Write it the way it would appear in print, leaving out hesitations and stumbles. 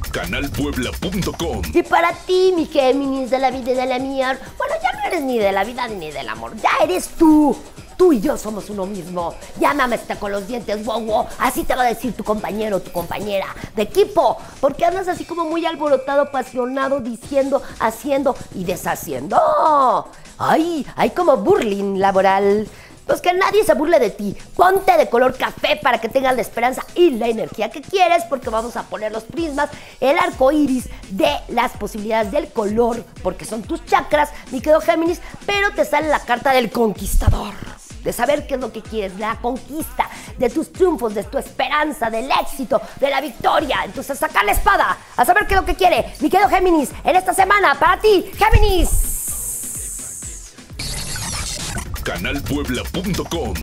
canalpuebla.com. Y para ti, mi Géminis de la vida y del amor, bueno, ya no eres ni de la vida ni del amor, ya eres tú. Tú y yo somos uno mismo. Llámame hasta con los dientes, wow, wow. Así te va a decir tu compañero o tu compañera de equipo. Porque andas así como muy alborotado, apasionado, diciendo, haciendo y deshaciendo. Ay, hay como bullying laboral. Pues que nadie se burle de ti. Ponte de color café para que tengas la esperanza y la energía que quieres, porque vamos a poner los prismas, el arco iris de las posibilidades del color, porque son tus chakras, mi querido Géminis, pero te sale la carta del conquistador. De saber qué es lo que quieres, la conquista, de tus triunfos, de tu esperanza, del éxito, de la victoria. Entonces saca la espada, a saber qué es lo que quiere, mi querido Géminis, en esta semana, para ti, Géminis. canalpuebla.com